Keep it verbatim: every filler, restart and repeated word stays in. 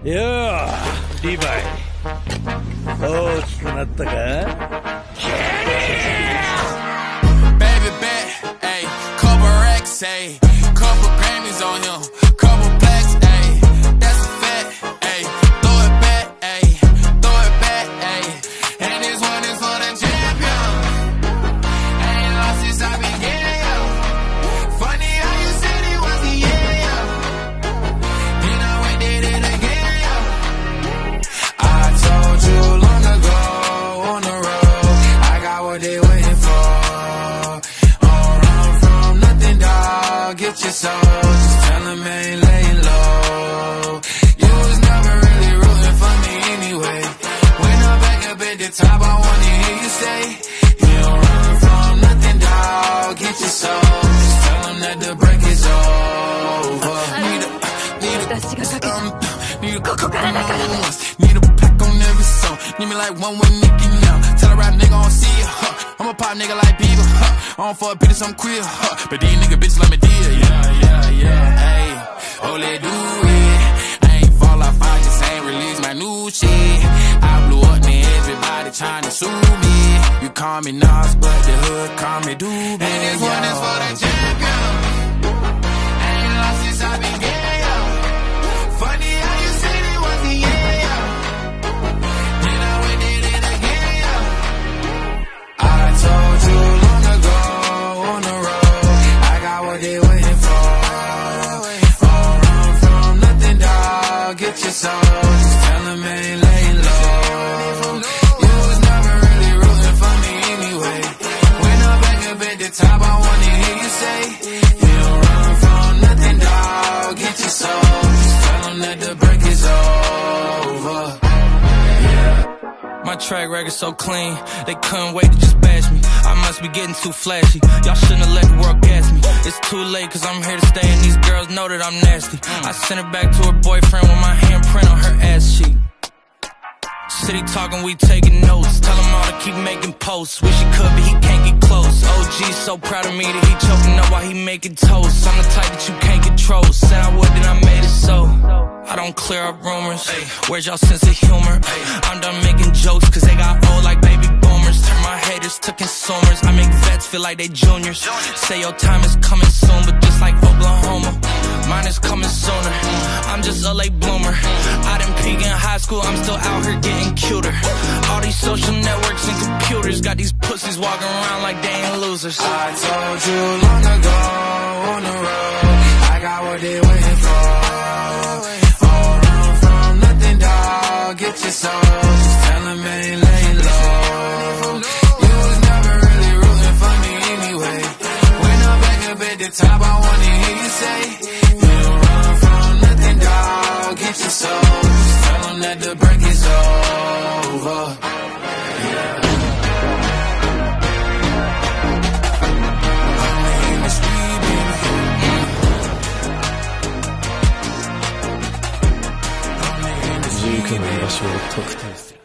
よう、リヴァイ。大きくなったか？ Baby bet, ayy, couple racks, ayy, couple Grammys on him, couple blacks, ayy, that's a fact, ayy, throw it back, ayy, throw it back, ayy, and this one is for the champion. Ain't lost since I began, yo. Funny how you said it was the year, yo. Then I went did it again, yo. I told you long ago on the road, I got what they waiting for. Get your soul, just tell him I ain't laying low. You was never really rooting for me anyway. When I'm back up at the top, I wanna hear you say, you don't run from nothing, dog. Get your soul, just tell him that the break is over. Need a, need a, um, need a, need a pack on every song. Need me like one with Nicky now. Tell a rap nigga I don't see it, huh. I'm a pop nigga like Bieber, huh. I don't fuck bitches, I'm queer, huh. But these nigga bitches let me deal, yeah, yeah, yeah, ayy. Oh, let do it. I ain't fall off, I just ain't release my new shit. I blew up, man, everybody tryna sue me. You call me Nas, but the hood call me Doobie. And this one is for the champion. Ain't lost since I began, yo. Funny how you said it was the year, yo. Then I went did it again, yo. I told you long ago on the road, I got what they waiting for. Don't run from nothing, dog. Get your soul, just tell them I ain't laying low. You was never really rooting for me anyway. When I'm back up at the top, I wanna hear you say, you don't run from nothing, dog. Get your soul, just tell them that the break is over. My track record so clean, they couldn't wait to just bash me. I must be getting too flashy, y'all shouldn't have let the world gas me. It's too late cause I'm here to stay and these girls know that I'm nasty. I sent her back to her boyfriend with my handprint on her ass cheek. City talking, we taking notes. Tell him all to keep making posts. Wish he could, but he can't get close. O G's so proud of me that he choking up while he making toast. I'm the type that you can't control. Said I would, then I made it so. I don't clear up rumors. Where's y'all sense of humor? I'm done making jokes cause they got old like baby boomers. Turn my haters to consumers. I make vets feel like they juniors. Say your time is coming soon, but just like Oklahoma, mine is coming sooner. I'm just a late bloomer. I didn't peak in high school, I'm still out here getting cuter. All these social networks and computers got these pussies walking around like they ain't losers. I told you long ago on the road, I got what they waiting for. Don't run from nothing, dog. Get your soul, just tell them I ain't laying low. You was never really rooting for me anyway. When I'm back up at the top, I wanna hear you say, you don't run from nothing, dog. Get your soul, just tell them that the break is over. Yeah. ジークの居場所を特定する。